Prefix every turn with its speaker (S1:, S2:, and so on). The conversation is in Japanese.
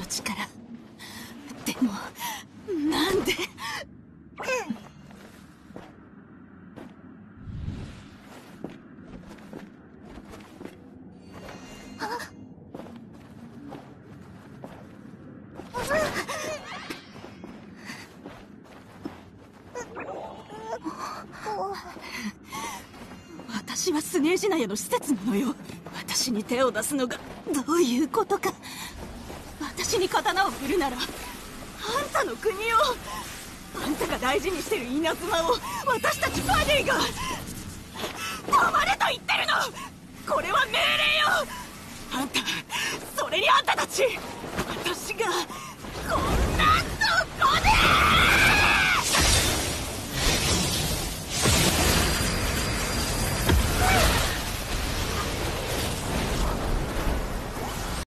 S1: 力。でもなんで。私はスネージナヤの施設なのよ。私に手を出すのがどういうことか。私に刀を振るならあんたの国を、あんたが大事にしてる稲妻を私たちバディが。止まれと言ってるの。これは命令よ。あんた、それにあんたたち、私が